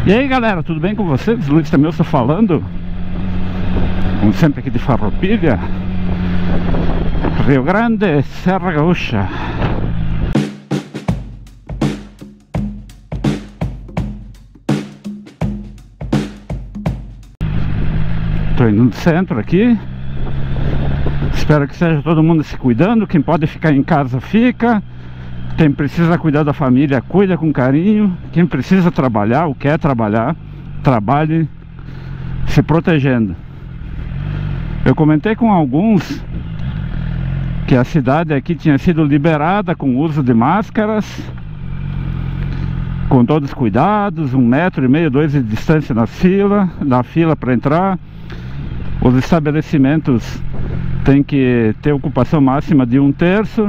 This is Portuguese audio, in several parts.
E aí galera, tudo bem com vocês? Luiz Tamilson falando, como sempre aqui de Farroupilha, Rio Grande, Serra Gaúcha. Estou indo no centro aqui. Espero que seja todo mundo se cuidando. Quem pode ficar em casa fica. Quem precisa cuidar da família, cuida com carinho. Quem precisa trabalhar ou quer trabalhar, trabalhe se protegendo. Eu comentei com alguns que a cidade aqui tinha sido liberada com o uso de máscaras, com todos os cuidados, 1,5 metro, 2 de distância na fila para entrar. Os estabelecimentos têm que ter ocupação máxima de 1/3.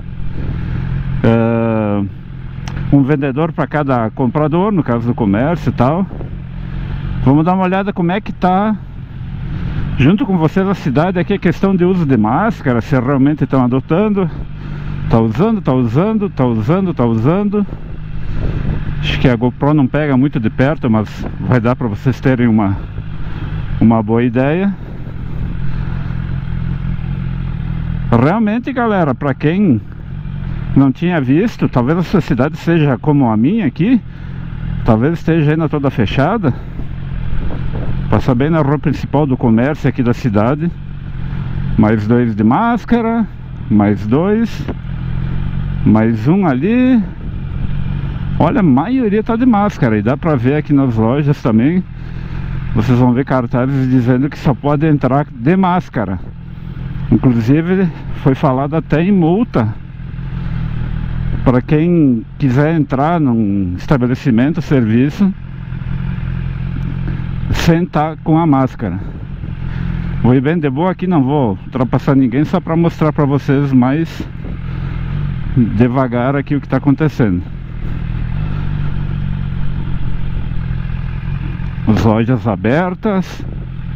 Um vendedor para cada comprador, no caso do comércio e tal. Vamos dar uma olhada como é que tá junto com vocês a cidade aqui, a questão de uso de máscara, se realmente estão adotando. Tá usando. Acho que a GoPro não pega muito de perto, mas vai dar para vocês terem uma boa ideia. Realmente, galera, para quem não tinha visto, talvez a sua cidade seja como a minha aqui, talvez esteja ainda toda fechada. Passa bem na rua principal do comércio aqui da cidade. Mais 2 de máscara, mais 2, mais 1 ali. Olha, a maioria tá de máscara. E dá pra ver aqui nas lojas também. Vocês vão ver cartazes dizendo que só pode entrar de máscara. Inclusive foi falado até em multa para quem quiser entrar num estabelecimento, serviço, sem estar com a máscara. Vou ir bem de boa aqui, não vou ultrapassar ninguém, só para mostrar para vocês mais devagar aqui o que está acontecendo. As lojas abertas.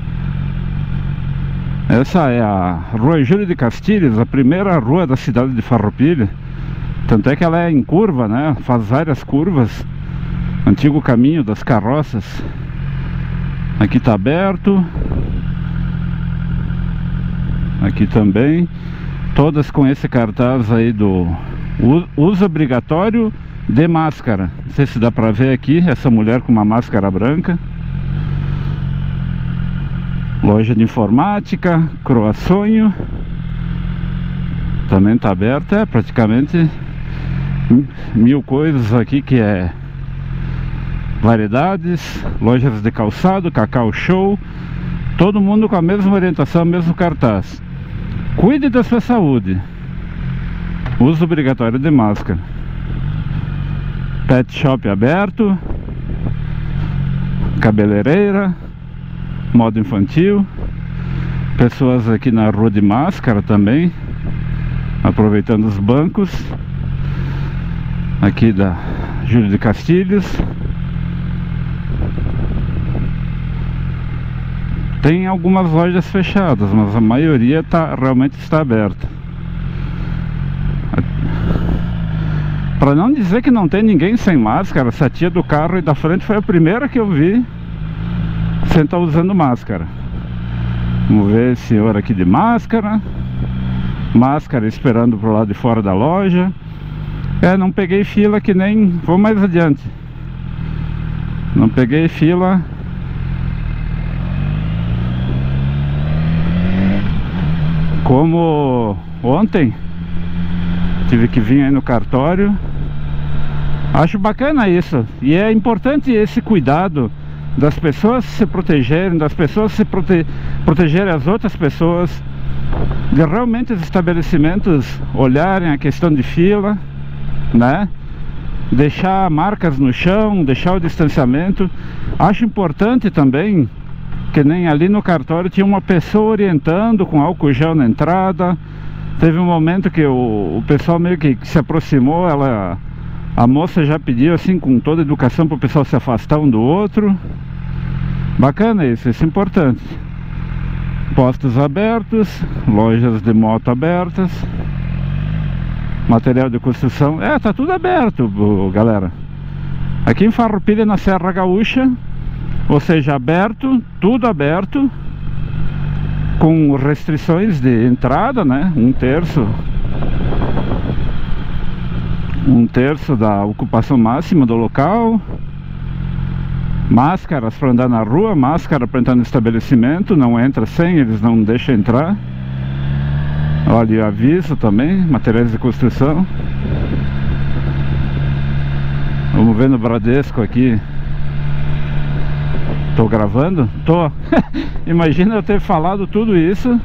Essa é a Rua Júlio de Castilhos, a primeira rua da cidade de Farroupilha. Tanto é que ela é em curva, né? Faz várias curvas. Antigo caminho das carroças. Aqui tá aberto. Aqui também. Todas com esse cartaz aí do uso obrigatório de máscara. Não sei se dá pra ver aqui, essa mulher com uma máscara branca. Loja de informática, Croaçonho. Também tá aberta, é praticamente 1000 coisas aqui, que é variedades, lojas de calçado, Cacau Show. Todo mundo com a mesma orientação, mesmo cartaz. Cuide da sua saúde. Uso obrigatório de máscara. Pet shop aberto. Cabeleireira. Modo infantil. Pessoas aqui na rua de máscara também, aproveitando os bancos aqui da Júlio de Castilhos. Tem algumas lojas fechadas, mas a maioria realmente está aberta. Para não dizer que não tem ninguém sem máscara, essa tia do carro aí da frente foi a primeira que eu vi sem estar usando máscara. Vamos ver esse senhor aqui de máscara. Máscara esperando pro lado de fora da loja. Não peguei fila, que nem... Vou mais adiante. Não peguei fila. Como ontem tive que vir aí no cartório. Acho bacana isso. E é importante esse cuidado das pessoas se protegerem, das pessoas se protegerem as outras pessoas, de realmente os estabelecimentos olharem a questão de fila, né? Deixar marcas no chão, deixar o distanciamento. Acho importante também, que nem ali no cartório tinha uma pessoa orientando com álcool gel na entrada. Teve um momento que o pessoal meio que se aproximou, a moça já pediu assim com toda a educação para o pessoal se afastar um do outro. Bacana isso é importante. Postos abertos, lojas de moto abertas. material de construção. Tá tudo aberto, galera. Aqui em Farroupilha, na Serra Gaúcha, ou seja, aberto, tudo aberto, com restrições de entrada, né? Um terço da ocupação máxima do local. Máscaras para andar na rua, máscara para entrar no estabelecimento, não entra sem, eles não deixam entrar. Olha o aviso também, materiais de construção. Vamos ver no Bradesco aqui. Tô gravando? Tô. Imagina eu ter falado tudo isso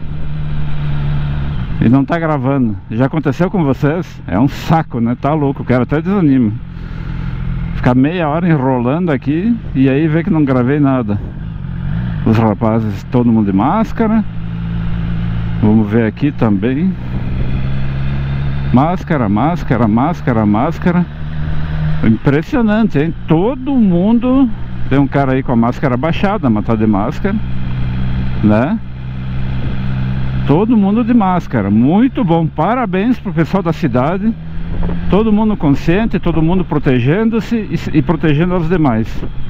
e não tá gravando. Já aconteceu com vocês? É um saco, né? Tá louco, o cara até desanima. Ficar meia hora enrolando aqui e aí ver que não gravei nada. Os rapazes, todo mundo de máscara. Vamos ver aqui também. Máscara, máscara, máscara, máscara. Impressionante, hein? Todo mundo. Tem um cara aí com a máscara baixada, mas tá de máscara, né? Todo mundo de máscara. Muito bom, parabéns pro pessoal da cidade. Todo mundo consciente, todo mundo protegendo-se e protegendo os demais.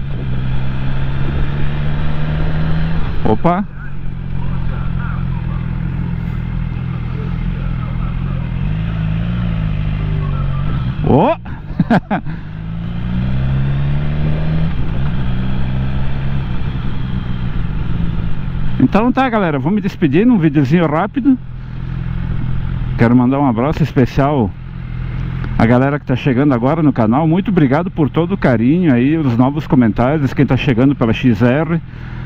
Opa! Oh! Então tá, galera, vou me despedir num videozinho rápido. Quero mandar um abraço especial a galera que tá chegando agora no canal. Muito obrigado por todo o carinho aí, os novos comentários, quem tá chegando pela XR.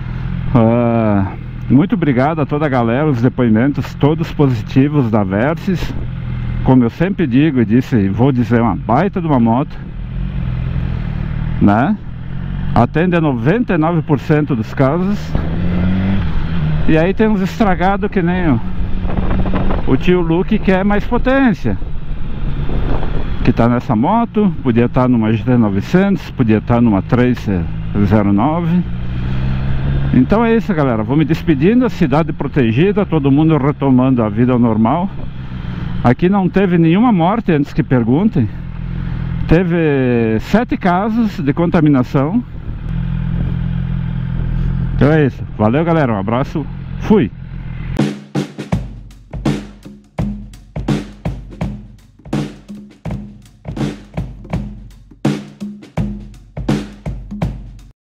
Muito obrigado a toda a galera, os depoimentos todos positivos da Versys. Como eu sempre digo e disse, vou dizer, uma baita de uma moto, né? Atende a 99% dos casos. E aí tem uns estragados que nem o tio Luke, que quer mais potência, que tá nessa moto. Podia estar numa GT900, podia estar numa Tracer 09. Então é isso, galera, vou me despedindo. A cidade protegida, todo mundo retomando a vida ao normal. Aqui não teve nenhuma morte, antes que perguntem. Teve 7 casos de contaminação. Então é isso, valeu, galera, um abraço, fui!